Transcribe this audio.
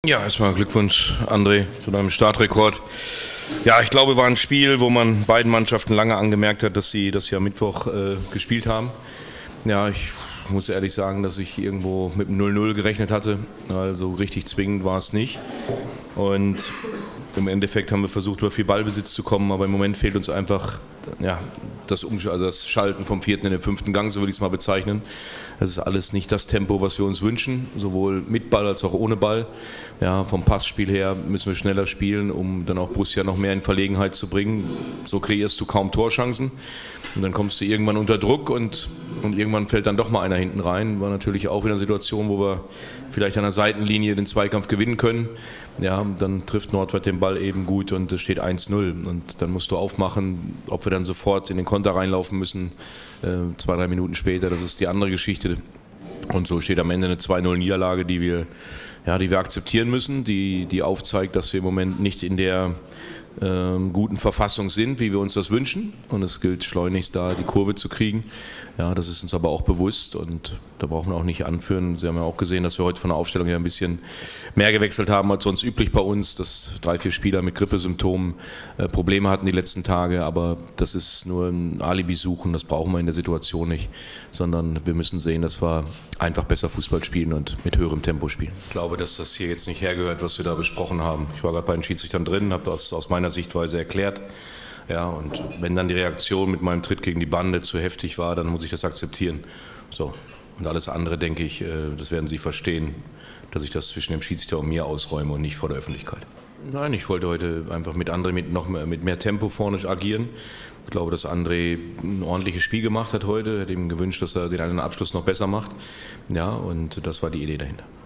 Ja, erstmal Glückwunsch, André, zu deinem Startrekord. Ja, ich glaube, war ein Spiel, wo man beiden Mannschaften lange angemerkt hat, dass sie das ja Mittwoch gespielt haben. Ja, ich muss ehrlich sagen, dass ich irgendwo mit einem 0-0 gerechnet hatte. Also richtig zwingend war es nicht. Und im Endeffekt haben wir versucht, über viel Ballbesitz zu kommen, aber im Moment fehlt uns einfach das Schalten vom 4. in den 5. Gang, so würde ich es mal bezeichnen. Das ist alles nicht das Tempo, was wir uns wünschen, sowohl mit Ball als auch ohne Ball. Ja, vom Passspiel her müssen wir schneller spielen, um dann auch Borussia noch mehr in Verlegenheit zu bringen. So kreierst du kaum Torchancen und dann kommst du irgendwann unter Druck und irgendwann fällt dann doch mal einer hinten rein. War natürlich auch wieder eine Situation, wo wir vielleicht an der Seitenlinie den Zweikampf gewinnen können. Ja, dann trifft Nordwart den Ball eben gut und es steht 1-0. Und dann musst du aufmachen, ob wir dann sofort in den Konter reinlaufen müssen, 2-3 Minuten später, das ist die andere Geschichte. Und so steht am Ende eine 2-0 Niederlage, die wir akzeptieren müssen, die aufzeigt, dass wir im Moment nicht in der guten Verfassung sind, wie wir uns das wünschen. Und es gilt schleunigst da die Kurve zu kriegen. Ja, das ist uns aber auch bewusst und da brauchen wir auch nicht anführen. Sie haben ja auch gesehen, dass wir heute von der Aufstellung her ein bisschen mehr gewechselt haben als sonst üblich bei uns, dass 3, 4 Spieler mit Grippesymptomen Probleme hatten die letzten Tage. Aber das ist nur ein Alibi-Suchen, das brauchen wir in der Situation nicht, sondern wir müssen sehen, dass wir einfach besser Fußball spielen und mit höherem Tempo spielen. Ich glaube, dass das hier jetzt nicht hergehört, was wir da besprochen haben. Ich war gerade bei den Schiedsrichtern drin, habe das aus meiner Sichtweise erklärt. Ja, und wenn dann die Reaktion mit meinem Tritt gegen die Bande zu heftig war, dann muss ich das akzeptieren. So. Und alles andere, denke ich, das werden Sie verstehen, dass ich das zwischen dem Schiedsrichter und mir ausräume und nicht vor der Öffentlichkeit. Nein, ich wollte heute einfach mit André mit mehr Tempo vorne agieren. Ich glaube, dass André ein ordentliches Spiel gemacht hat heute. Ich hätte ihm gewünscht, dass er den einen Abschluss noch besser macht. Ja, und das war die Idee dahinter.